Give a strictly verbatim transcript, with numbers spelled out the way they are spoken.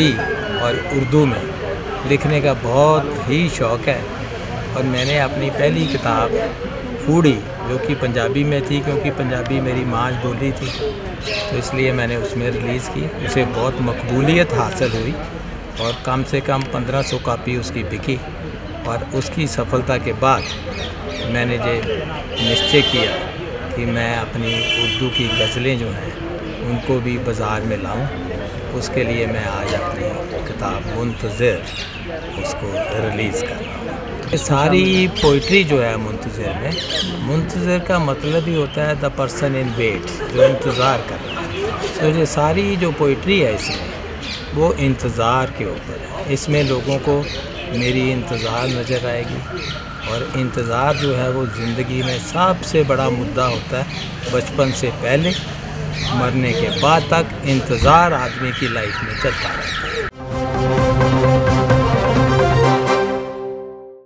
पंजाबी और उर्दू में लिखने का बहुत ही शौक़ है और मैंने अपनी पहली किताब फूडी जो कि पंजाबी में थी, क्योंकि पंजाबी मेरी माँ बोली थी, तो इसलिए मैंने उसमें रिलीज़ की। उसे बहुत मकबूलियत हासिल हुई और कम से कम पंद्रह सौ कापी उसकी बिकी। और उसकी सफलता के बाद मैंने ये निश्चय किया कि मैं अपनी उर्दू की गज़लें जो हैं उनको भी बाज़ार में लाऊं। उसके लिए मैं आज अपनी किताब मुंतज़िर उसको रिलीज़ कर रहा हूँ। सारी पोइट्री जो है मुंतज़िर में, मुंतज़िर का मतलब ही होता है द पर्सन इन वेट, जो इंतज़ार कर रहा है। तो ये सारी जो पोइट्री है इसमें वो इंतज़ार के ऊपर है। इसमें लोगों को मेरी इंतज़ार नज़र आएगी और इंतज़ार जो है वो ज़िंदगी में सबसे बड़ा मुद्दा होता है। बचपन से पहले मरने के बाद तक इंतज़ार आदमी की लाइफ में चलता रहता है।